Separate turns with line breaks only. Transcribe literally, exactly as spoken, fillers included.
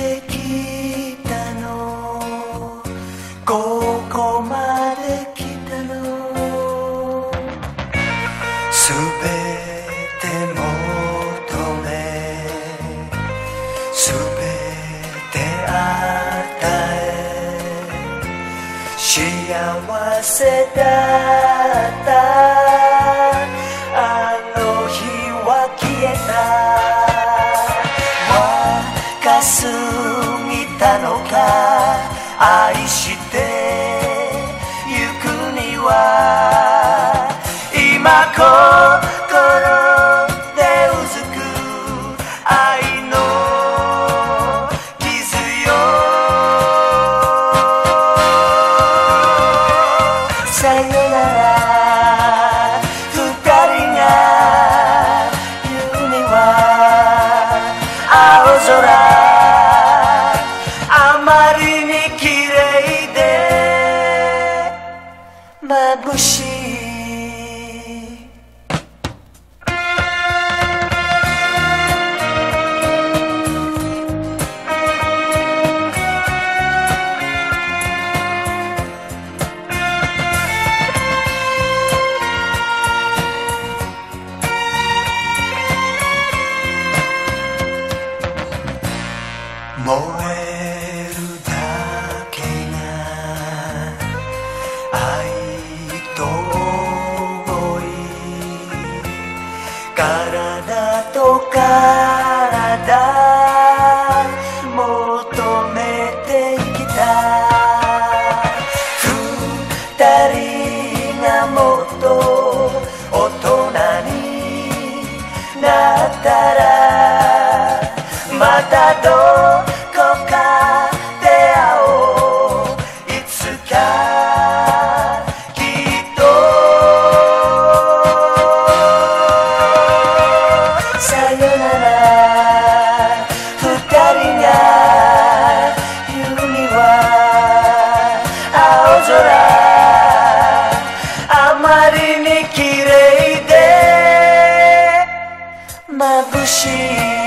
てきたの、ここまで来たの、すべて求め、すべて与え、幸せだったあの日は消えた。若すぎたのか、愛してゆくには今心でうずく愛の傷よ。さよなら二人が言うには青空あまりに綺麗で眩しい。燃えるだけが愛と想い、体と体求めてきた。二人がもっと大人になったらまたどこかで会おう。いつかきっとさよなら二人が言うには青空あまりに綺麗で眩しい。